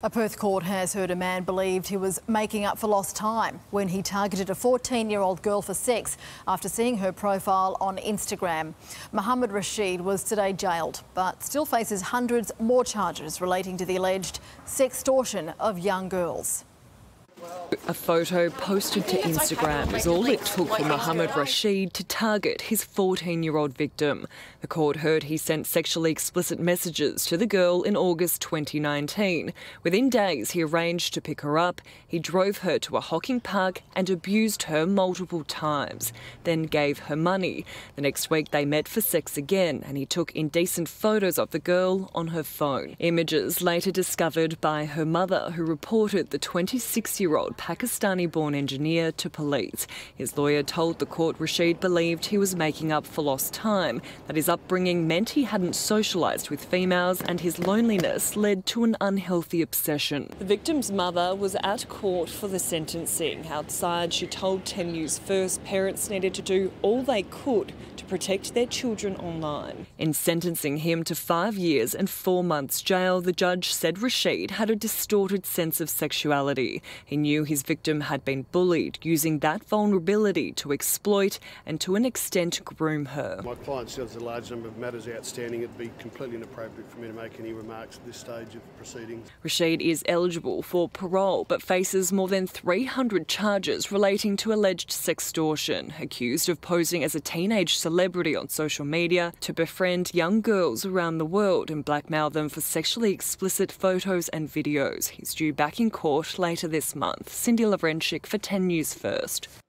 A Perth court has heard a man believed he was making up for lost time when he targeted a 14-year-old girl for sex after seeing her profile on Instagram. Mohammed Rashid was today jailed, but still faces hundreds more charges relating to the alleged sextortion of young girls. A photo posted to Instagram is all it took for Mohammed Rashid to target his 14-year-old victim. The court heard he sent sexually explicit messages to the girl in August 2019. Within days, he arranged to pick her up. He drove her to a Hocking park and abused her multiple times, then gave her money. The next week, they met for sex again, and he took indecent photos of the girl on her phone. Images later discovered by her mother, who reported the 26-year-old Pakistani-born engineer to police. His lawyer told the court Rashid believed he was making up for lost time, that his upbringing meant he hadn't socialised with females and his loneliness led to an unhealthy obsession. The victim's mother was at court for the sentencing. Outside, she told 10 News First parents needed to do all they could to protect their children online. In sentencing him to 5 years and 4 months jail, the judge said Rashid had a distorted sense of sexuality. He knew his victim had been bullied, using that vulnerability to exploit and to an extent groom her. My client still has a large number of matters outstanding. It'd be completely inappropriate for me to make any remarks at this stage of proceedings. Rashid is eligible for parole but faces more than 300 charges relating to alleged sextortion, accused of posing as a teenage celebrity on social media to befriend young girls around the world and blackmail them for sexually explicit photos and videos. He's due back in court later this month. Cindy Lavrenchik for 10 News First.